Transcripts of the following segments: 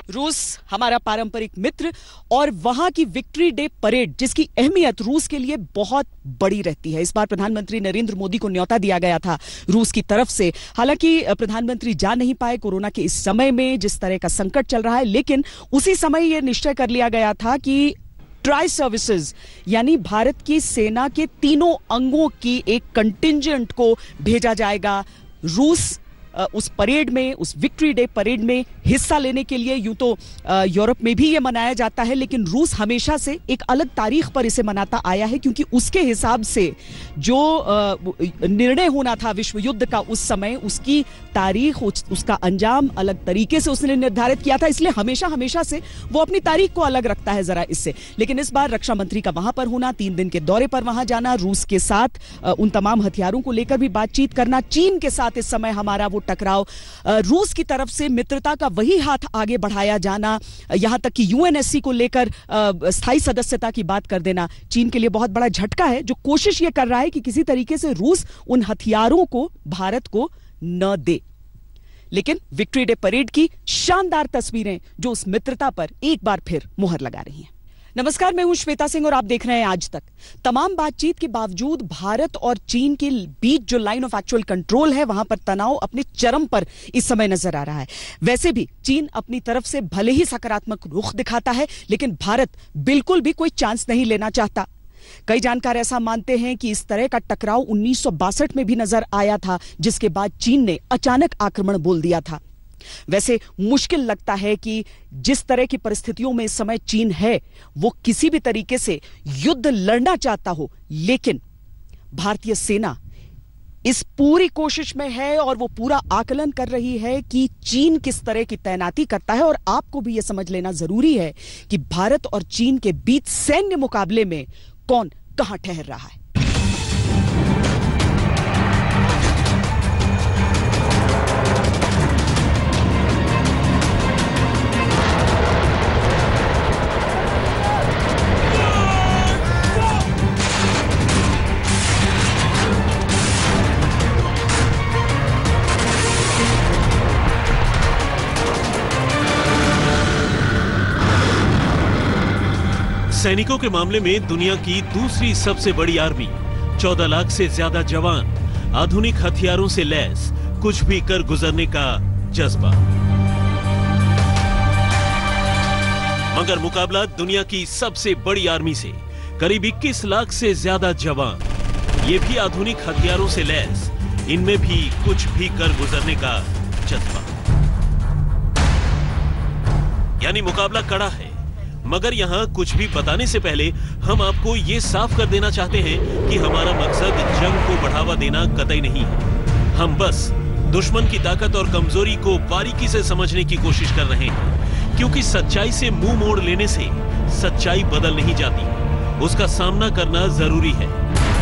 रूस हमारा पारंपरिक मित्र और वहां की विक्ट्री डे परेड जिसकी अहमियत रूस के लिए बहुत बड़ी रहती है। इस बार प्रधानमंत्री नरेंद्र मोदी को न्योता दिया गया था रूस की तरफ से। हालांकि प्रधानमंत्री जा नहीं पाए कोरोना के इस समय में जिस तरह का संकट चल रहा है, लेकिन उसी समय यह निश्चय कर लिया गया था कि ट्राई सर्विसेज यानी भारत की सेना के तीनों अंगों की एक कंटिंजेंट को भेजा जाएगा रूस उस परेड में, उस विक्ट्री डे परेड में हिस्सा लेने के लिए। यूं तो यूरोप में भी यह मनाया जाता है, लेकिन रूस हमेशा से एक अलग तारीख पर इसे मनाता आया है, क्योंकि उसके हिसाब से जो निर्णय होना था विश्व युद्ध का उस समय, उसकी तारीख, उसका अंजाम अलग तरीके से उसने निर्धारित किया था। इसलिए हमेशा से वो अपनी तारीख को अलग रखता है जरा इससे। लेकिन इस बार रक्षा मंत्री का वहां पर होना, 3 दिन के दौरे पर वहां जाना, रूस के साथ उन तमाम हथियारों को लेकर भी बातचीत करना, चीन के साथ इस समय हमारा वो टकराव, रूस की तरफ से मित्रता का वही हाथ आगे बढ़ाया जाना, यहां तक कि यूएनएससी को लेकर स्थायी सदस्यता की बात कर देना, चीन के लिए बहुत बड़ा झटका है, जो कोशिश यह कर रहा है कि किसी तरीके से रूस उन हथियारों को भारत को न दे। लेकिन विक्ट्री डे परेड की शानदार तस्वीरें जो उस मित्रता पर एक बार फिर मुहर लगा रही हैं। नमस्कार, मैं हूं श्वेता सिंह और आप देख रहे हैं आज तक। तमाम बातचीत के बावजूद भारत और चीन के बीच जो लाइन ऑफ एक्चुअल कंट्रोल है, वहां पर तनाव अपने चरम पर इस समय नजर आ रहा है। वैसे भी चीन अपनी तरफ से भले ही सकारात्मक रुख दिखाता है, लेकिन भारत बिल्कुल भी कोई चांस नहीं लेना चाहता। कई जानकार ऐसा मानते हैं कि इस तरह का टकराव 1962 में भी नजर आया था, जिसके बाद चीन ने अचानक आक्रमण बोल दिया था। वैसे मुश्किल लगता है कि जिस तरह की परिस्थितियों में इस समय चीन है, वो किसी भी तरीके से युद्ध लड़ना चाहता हो, लेकिन भारतीय सेना इस पूरी कोशिश में है और वो पूरा आकलन कर रही है कि चीन किस तरह की तैनाती करता है। और आपको भी यह समझ लेना जरूरी है कि भारत और चीन के बीच सैन्य मुकाबले में कौन कहां ठहर रहा है। सैनिकों के मामले में दुनिया की दूसरी सबसे बड़ी आर्मी, 14 लाख से ज्यादा जवान, आधुनिक हथियारों से लैस, कुछ भी कर गुजरने का जज्बा। मगर मुकाबला दुनिया की सबसे बड़ी आर्मी से, करीब 21 लाख से ज्यादा जवान, ये भी आधुनिक हथियारों से लैस, इनमें भी कुछ भी कर गुजरने का जज्बा। यानी मुकाबला कड़ा है। मगर यहां कुछ भी बताने से पहले हम आपको यह साफ कर देना चाहते हैं कि हमारा मकसद जंग को बढ़ावा देना कतई नहीं है। हम बस दुश्मन की ताकत और कमजोरी को बारीकी से समझने की कोशिश कर रहे हैं, क्योंकि सच्चाई से मुंह मोड़ लेने से सच्चाई बदल नहीं जाती, उसका सामना करना जरूरी है।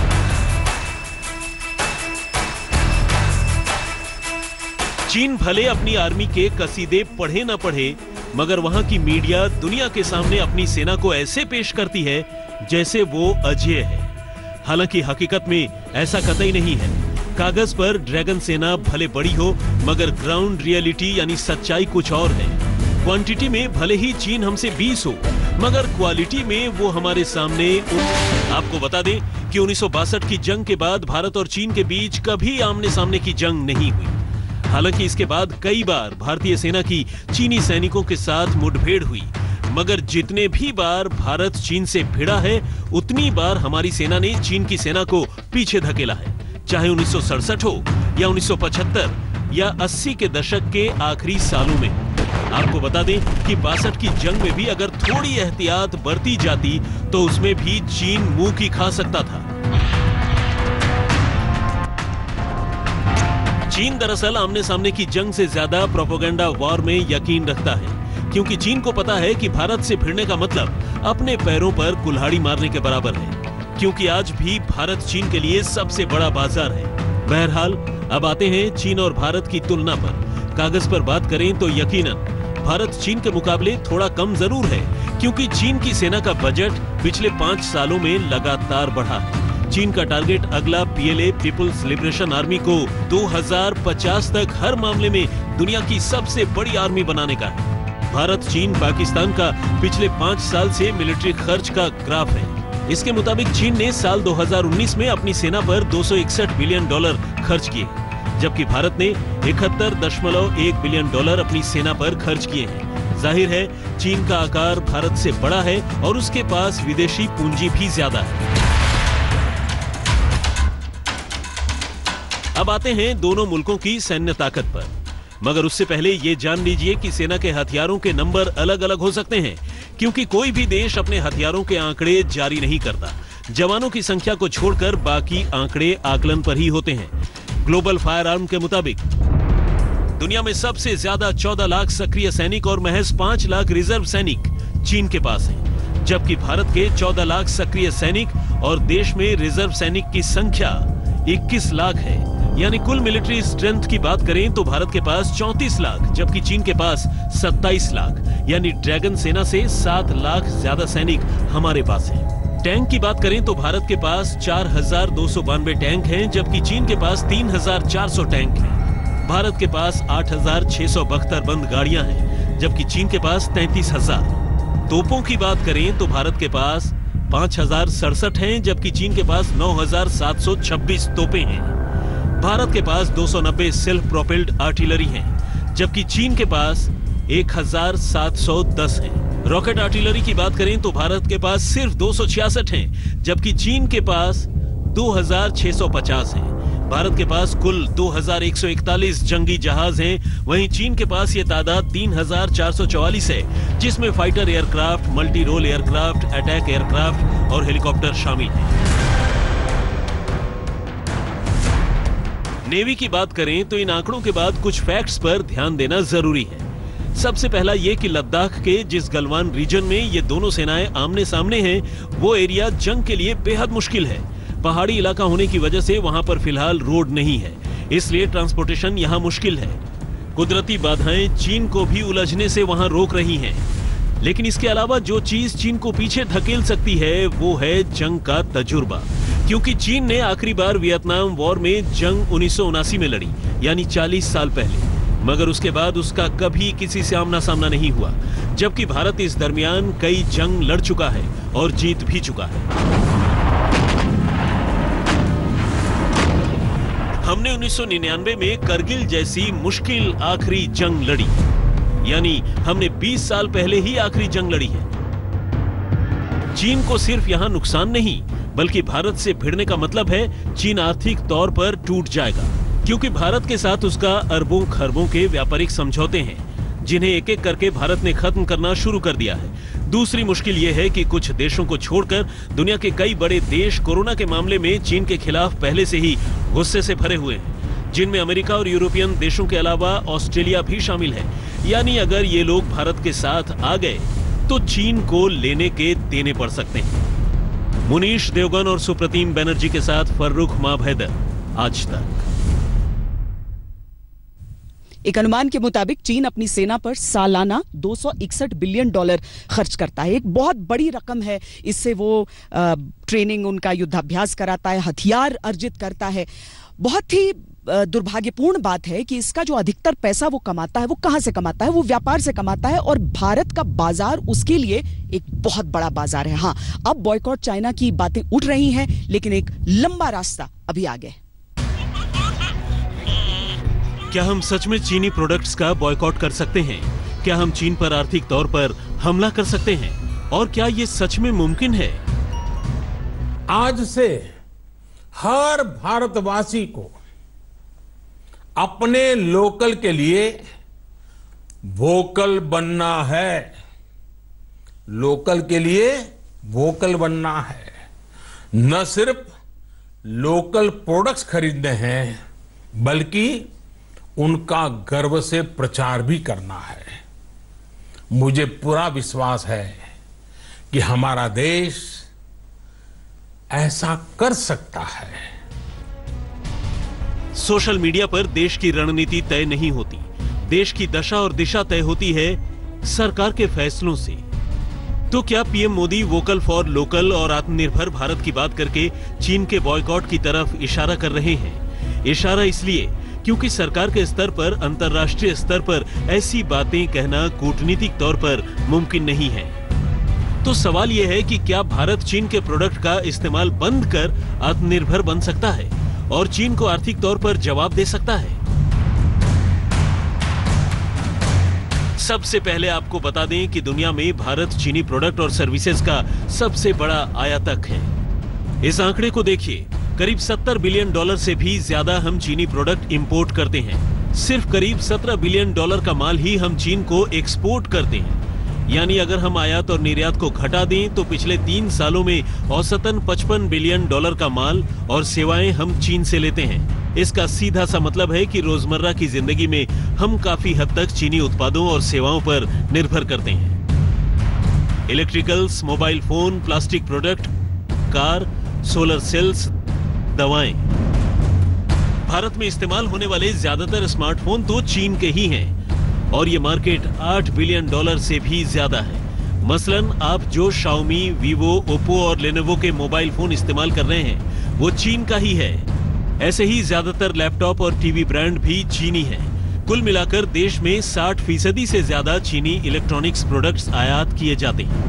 चीन भले अपनी आर्मी के कसीदे पढ़े ना पढ़े, मगर वहां की मीडिया दुनिया के सामने अपनी सेना को ऐसे पेश करती है जैसे वो अजेय है। हालांकि हकीकत में ऐसा कतई नहीं है। कागज पर ड्रैगन सेना भले बड़ी हो, मगर ग्राउंड रियलिटी यानी सच्चाई कुछ और है। क्वांटिटी में भले ही चीन हमसे 20 हो, मगर क्वालिटी में वो हमारे सामने। आपको बता दें कि 1962 की जंग के बाद भारत और चीन के बीच कभी आमने सामने की जंग नहीं हुई। हालांकि इसके बाद कई बार भारतीय सेना की चीनी सैनिकों के साथ मुठभेड़ हुई, मगर जितने भी बार भारत चीन से भिड़ा है, उतनी बार हमारी सेना ने चीन की सेना को पीछे धकेला है। चाहे 1967 हो या 1975 या 80 के दशक के आखिरी सालों में। आपको बता दें कि 62 की जंग में भी अगर थोड़ी एहतियात बरती जाती तो उसमें भी चीन मुंह की खा सकता था। चीन दरअसल आमने सामने की जंग से ज्यादा प्रोपेगेंडा वॉर में यकीन रखता है, क्योंकि चीन को पता है कि भारत से भिड़ने का मतलब अपने पैरों पर कुल्हाड़ी मारने के बराबर है, क्योंकि आज भी भारत चीन के लिए सबसे बड़ा बाजार है। बहरहाल अब आते हैं चीन और भारत की तुलना पर। कागज पर बात करें तो यकीनन भारत चीन के मुकाबले थोड़ा कम जरूर है, क्योंकि चीन की सेना का बजट पिछले 5 सालों में लगातार बढ़ा है। चीन का टारगेट अगला पीएलए पीपुल्स लिबरेशन आर्मी को 2050 तक हर मामले में दुनिया की सबसे बड़ी आर्मी बनाने का है। भारत, चीन, पाकिस्तान का पिछले 5 साल से मिलिट्री खर्च का ग्राफ है। इसके मुताबिक चीन ने साल 2019 में अपनी सेना पर $261 बिलियन खर्च किए, जबकि भारत ने $71.1 बिलियन अपनी सेना पर खर्च किए हैं। जाहिर है चीन का आकार भारत से बड़ा है और उसके पास विदेशी पूंजी भी ज्यादा है। अब आते हैं दोनों मुल्कों की सैन्य ताकत पर, मगर उससे पहले ये जान लीजिए कि सेना के हथियारों के नंबर अलग अलग हो सकते हैं, क्योंकि कोई भी देश अपने हथियारों के आंकड़े जारी नहीं करता। जवानों की संख्या को छोड़कर बाकी आंकड़े आकलन पर ही होते हैं। ग्लोबल फायर आर्म के मुताबिक दुनिया में सबसे ज्यादा 14 लाख सक्रिय सैनिक और महज 5 लाख रिजर्व सैनिक चीन के पास हैं, जबकि भारत के 14 लाख सक्रिय सैनिक और देश में रिजर्व सैनिक की संख्या 21 लाख है। यानी कुल मिलिट्री स्ट्रेंथ की बात करें तो भारत के पास 34 लाख, जबकि चीन के पास 27 लाख। यानी ड्रैगन सेना से 7 लाख ज्यादा सैनिक हमारे पास हैं। टैंक की बात करें तो भारत के पास 4292 टैंक हैं, जबकि चीन के पास 3400 टैंक हैं। भारत के पास 8672 बंद गाड़ियां हैं, जबकि चीन के पास 33000। तोपों की बात करें तो भारत के पास 5067 हैं, जबकि चीन के पास 9726 तोपें हैं। भारत के पास 290 सेल्फ प्रोपेल्ड आर्टिलरी हैं, जबकि चीन के पास 1710 हैं। रॉकेट आर्टिलरी की बात करें तो भारत के पास सिर्फ 266 हैं, जबकि चीन के पास 2650 हैं। भारत के पास कुल 2141 जंगी जहाज हैं, वहीं चीन के पास ये तादाद 3444 है, जिसमें fighter aircraft, multi role aircraft, attack aircraft और हेलीकॉप्टर शामिल हैं। नेवी की बात करें तो इन आंकड़ों के बाद कुछ फैक्ट्स पर ध्यान देना जरूरी है। सबसे पहला यह कि लद्दाख के जिस गलवान रीजन में ये दोनों सेनाएं आमने सामने हैं, वो एरिया जंग के लिए बेहद मुश्किल है। पहाड़ी इलाका होने की वजह से वहां पर फिलहाल रोड नहीं है, इसलिए ट्रांसपोर्टेशन यहां मुश्किल है। कुदरती बाधाएं चीन को भी उलझने से वहां रोक रही हैं। लेकिन इसके अलावा जो चीज चीन को पीछे धकेल सकती है वो है जंग का तजुर्बा, क्योंकि चीन ने आखिरी बार वियतनाम वॉर में जंग 1979 में लड़ी, यानी 40 साल पहले, मगर उसके बाद उसका कभी किसी से आमना सामना नहीं हुआ, जबकि भारत इस दरमियान कई जंग लड़ चुका है और जीत भी चुका है। हमने 1999 में करगिल जैसी मुश्किल आखिरी जंग लड़ी, यानी हमने 20 साल पहले ही आखिरी जंग लड़ी है। चीन को सिर्फ यहां नुकसान नहीं, बल्कि भारत से भिड़ने का मतलब है चीन आर्थिक तौर पर टूट जाएगा, क्योंकि भारत के साथ उसका अरबों खरबों के व्यापारिक समझौते हैं, जिन्हें एक एक करके भारत ने खत्म करना शुरू कर दिया है। दूसरी मुश्किल यह है कि कुछ देशों को छोड़कर दुनिया के कई बड़े देश कोरोना के मामले में चीन के खिलाफ पहले से ही गुस्से से भरे हुए हैं, जिनमें अमेरिका और यूरोपियन देशों के अलावा ऑस्ट्रेलिया भी शामिल है। यानी अगर ये लोग भारत के साथ आ गए तो चीन को लेने के देने पड़ सकते हैं। मुनीश देवगन और सुप्रतिम बनर्जी के साथ फर्रुख माभैदर, आज तक। एक अनुमान के मुताबिक चीन अपनी सेना पर सालाना $261 बिलियन खर्च करता है। एक बहुत बड़ी रकम है। इससे वो ट्रेनिंग, उनका युद्धाभ्यास कराता है, हथियार अर्जित करता है। बहुत ही दुर्भाग्यपूर्ण बात है कि इसका जो अधिकतर पैसा वो कमाता है, वो कहां से कमाता है? वो व्यापार से कमाता है, और भारत का बाजार उसके लिए एक बहुत बड़ा बाजार है। हां, अब बॉयकॉट चाइना की बातें उठ रही हैं, लेकिन एक लंबा रास्ता अभी आगे। क्या हम सच में चीनी प्रोडक्ट्स का बॉयकॉट कर सकते हैं? क्या हम चीन पर आर्थिक तौर पर हमला कर सकते हैं? और क्या ये सच में मुमकिन है? आज से हर भारतवासी को अपने लोकल के लिए वोकल बनना है। लोकल के लिए वोकल बनना है। न सिर्फ लोकल प्रोडक्ट्स खरीदने हैं, बल्कि उनका गर्व से प्रचार भी करना है। मुझे पूरा विश्वास है कि हमारा देश ऐसा कर सकता है। सोशल मीडिया पर देश की रणनीति तय नहीं होती, देश की दशा और दिशा तय होती है सरकार के फैसलों से। तो क्या PM Modi vocal for local और आत्मनिर्भर भारत की बात करके चीन के बॉयकॉट की तरफ इशारा कर रहे हैं? इशारा इसलिए क्योंकि सरकार के स्तर पर, अंतर्राष्ट्रीय स्तर पर ऐसी बातें कहना कूटनीतिक तौर पर मुमकिन नहीं है। तो सवाल यह है कि क्या भारत चीन के प्रोडक्ट का इस्तेमाल बंद कर आत्मनिर्भर बन सकता है और चीन को आर्थिक तौर पर जवाब दे सकता है? सबसे पहले आपको बता दें कि दुनिया में भारत चीनी प्रोडक्ट और सर्विसेज का सबसे बड़ा आयातक है। इस आंकड़े को देखिए, करीब $70 बिलियन से भी ज्यादा हम चीनी प्रोडक्ट इंपोर्ट करते हैं। सिर्फ करीब $17 बिलियन का माल ही हम चीन को एक्सपोर्ट करते हैं। यानी अगर हम आयात और निर्यात को घटा दें तो पिछले 3 सालों में औसतन $55 बिलियन का माल और सेवाएं हम चीन से लेते हैं। इसका सीधा सा मतलब है कि रोजमर्रा की जिंदगी में हम काफी हद तक चीनी उत्पादों और सेवाओं पर निर्भर करते हैं। Electricals, mobile phone, plastic product, car, solar cells, दवाएं। भारत में इस्तेमाल होने वाले ज्यादातर स्मार्टफोन तो चीन के ही हैं और ये मार्केट $8 बिलियन से भी ज्यादा है। मसलन आप जो Xiaomi, Vivo, Oppo और Lenovo के मोबाइल फोन इस्तेमाल कर रहे हैं वो चीन का ही है। ऐसे ही ज्यादातर लैपटॉप और टीवी ब्रांड भी चीनी हैं। कुल मिलाकर देश में 60% से ज्यादा चीनी इलेक्ट्रॉनिक्स प्रोडक्ट्स आयात किए जाते हैं।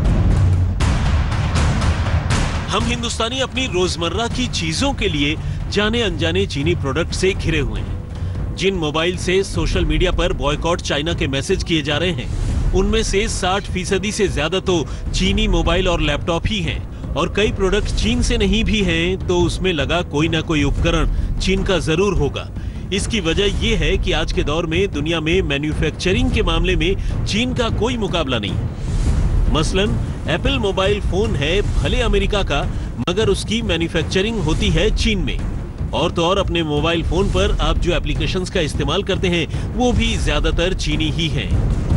हम हिंदुस्तानी अपनी रोजमर्रा की चीजों के लिए जाने अनजाने चीनी प्रोडक्ट से घिरे हुए हैं। जिन मोबाइल से सोशल मीडिया पर बॉयकॉट चाइना के मैसेज किए जा रहे हैं उनमें से 60% से ज्यादा तो चीनी मोबाइल और लैपटॉप ही हैं और कई प्रोडक्ट चीन से नहीं भी हैं तो उसमें लगा कोई ना कोई उपकरण चीन का जरूर होगा। इसकी वजह यह है कि आज के दौर में दुनिया में मैन्युफैक्चरिंग के मामले में चीन का कोई मुकाबला नहीं। मसलन एप्पल मोबाइल फोन है भले अमेरिका का, मगर उसकी मैन्युफैक्चरिंग होती है चीन में। और तो और अपने मोबाइल फोन पर आप जो एप्लीकेशंस का इस्तेमाल करते हैं वो भी ज्यादातर चीनी ही हैं।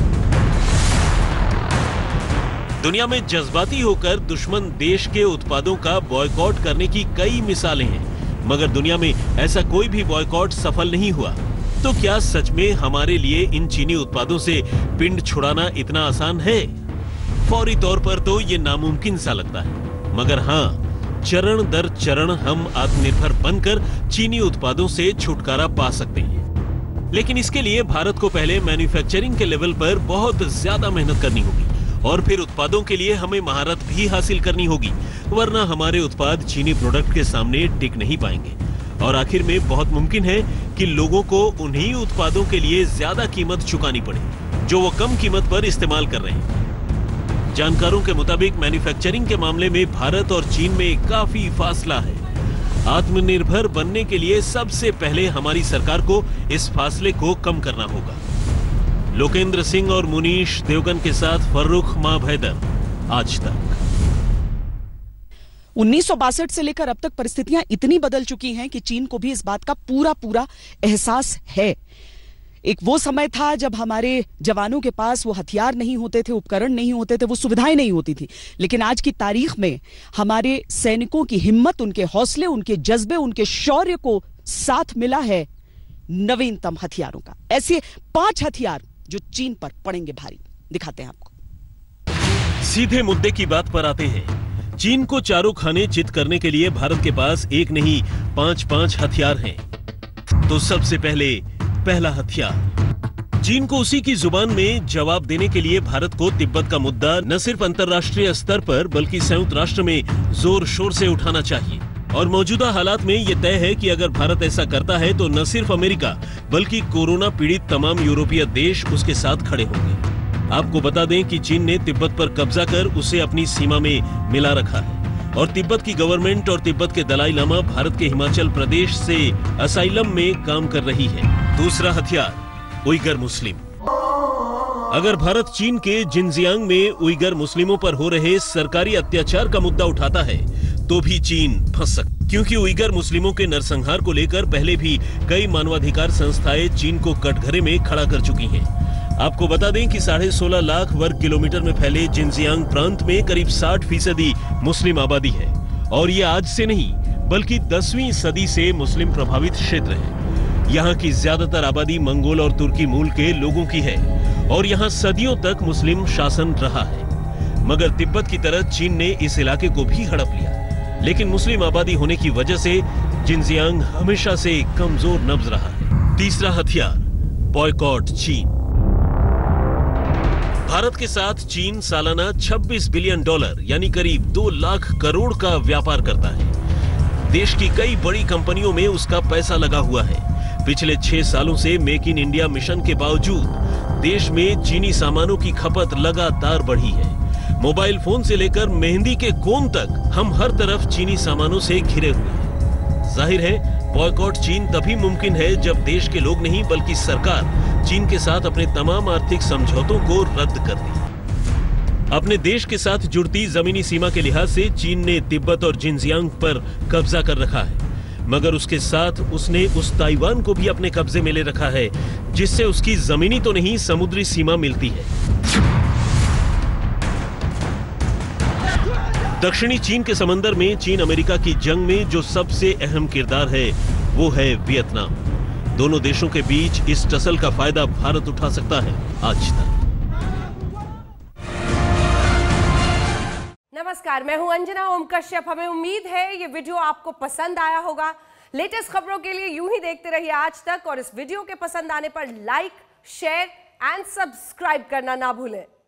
दुनिया में जज्बाती होकर दुश्मन देश के उत्पादों का बॉयकॉट करने की कई मिसालें हैं, मगर दुनिया में ऐसा कोई भी बॉयकॉट सफल नहीं हुआ। तो क्या सच में हमारे लिए इन चीनी उत्पादों से पिंड छुड़ाना इतना आसान है? फौरी तौर पर तो ये नामुमकिन सा लगता है, मगर हाँ, चरण दर चरण हम आत्मनिर्भर बनकर चीनी उत्पादों से छुटकारा पा सकते हैं। लेकिन इसके लिए भारत को पहले मैन्युफैक्चरिंग के लेवल पर बहुत ज्यादा मेहनत करनी होगी और फिर उत्पादों के लिए हमें महारत भी हासिल करनी होगी, वरना हमारे उत्पाद चीनी प्रोडक्ट के सामने टिक नहीं पाएंगे। और आखिर में बहुत मुमकिन है कि लोगों को उन्हीं उत्पादों के लिए ज्यादा कीमत चुकानी पड़े जो वो कम कीमत पर इस्तेमाल कर रहे हैं। जानकारों के मुताबिक मैन्युफैक्चरिंग के मामले में भारत और चीन में काफी फासला है। आत्मनिर्भर बनने के लिए सबसे पहले हमारी सरकार को इस फासले को कम करना होगा। लोकेंद्र सिंह और मुनीश देवगन के साथ फर्रुख माभैदर, आज तक। 1962 से लेकर अब तक परिस्थितियां इतनी बदल चुकी हैं कि चीन को भी इस बात का पूरा एहसास है। एक वो समय था जब हमारे जवानों के पास वो हथियार नहीं होते थे, उपकरण नहीं होते थे, वो सुविधाएं नहीं होती थी। लेकिन आज की तारीख में हमारे सैनिकों की हिम्मत, उनके हौसले, उनके जज्बे, उनके शौर्य को साथ मिला है नवीनतम हथियारों का। ऐसे 5 हथियार जो चीन पर पड़ेंगे भारी, दिखाते हैं आपको। सीधे मुद्दे की बात पर आते हैं। चीन को चारों खाने चित करने के लिए भारत के पास एक नहीं 5 हथियार हैं। तो सबसे पहला हथियार, चीन को उसी की जुबान में जवाब देने के लिए भारत को तिब्बत का मुद्दा न सिर्फ अंतर्राष्ट्रीय स्तर पर बल्कि संयुक्त राष्ट्र में जोर शोर से उठाना चाहिए। और मौजूदा हालात में यह तय है कि अगर भारत ऐसा करता है तो न सिर्फ अमेरिका बल्कि कोरोना पीड़ित तमाम यूरोपीय देश उसके साथ खड़े होंगे। आपको बता दें कि चीन ने तिब्बत पर कब्जा कर उसे अपनी सीमा में मिला रखा है और तिब्बत की गवर्नमेंट और तिब्बत के दलाई लामा भारत के हिमाचल प्रदेश से असाइलम में काम कर रही है। दूसरा हथियार, उइगर मुस्लिम। अगर भारत चीन के जिनजियांग में उइगर मुस्लिमों पर हो रहे सरकारी अत्याचार का मुद्दा उठाता है तो भी चीन फंस सकता, क्योंकि उइगर मुस्लिमों के नरसंहार को लेकर पहले भी कई मानवाधिकार संस्थाएं चीन को कटघरे में खड़ा कर चुकी हैं। आपको बता दें कि 16.5 लाख वर्ग किलोमीटर में फैले जिनजियांग प्रांत में करीब 60% मुस्लिम आबादी है और ये आज से नहीं बल्कि 10वीं सदी से मुस्लिम प्रभावित क्षेत्र है। यहाँ की ज्यादातर आबादी मंगोल और तुर्की मूल के लोगों की है और यहाँ सदियों तक मुस्लिम शासन रहा है। मगर तिब्बत की तरह चीन ने इस इलाके को भी हड़प लिया, लेकिन मुस्लिम आबादी होने की वजह से जिनजियांग हमेशा से कमजोर नब्ज रहा है। तीसरा हथियार, बॉयकॉट चीन। भारत के साथ चीन सालाना $26 बिलियन यानी करीब 2 लाख करोड़ का व्यापार करता है। देश की कई बड़ी कंपनियों में उसका पैसा लगा हुआ है। पिछले 6 सालों से मेक इन इंडिया मिशन के बावजूद देश में चीनी सामानों की खपत लगातार बढ़ी है। मोबाइल फोन से लेकर मेहंदी के कोन तक हम हर तरफ चीनी सामानों से घिरे हुए हैं। जाहिर है, बॉयकॉट चीन तभी मुमकिन है जब देश के लोग नहीं बल्कि सरकार चीन के साथ अपने तमाम आर्थिक समझौतों को रद्द कर दे। अपने देश के साथ जुड़ती जमीनी सीमा के लिहाज से चीन ने तिब्बत और जिनजियांग पर कब्जा कर रखा है, मगर उसके साथ उसने उस ताइवान को भी अपने कब्जे में ले रखा है, जिससे उसकी जमीनी तो नहीं समुद्री सीमा मिलती है। दक्षिणी चीन के समंदर में चीन अमेरिका की जंग में जो सबसे अहम किरदार है वो है वियतनाम। दोनों देशों के बीच इस टसल का फायदा भारत उठा सकता है। आज तक। नमस्कार, मैं हूं अंजना ओम कश्यप। हमें उम्मीद है ये वीडियो आपको पसंद आया होगा। लेटेस्ट खबरों के लिए यूं ही देखते रहिए आज तक, और इस वीडियो के पसंद आने पर लाइक, शेयर एंड सब्सक्राइब करना ना भूलें।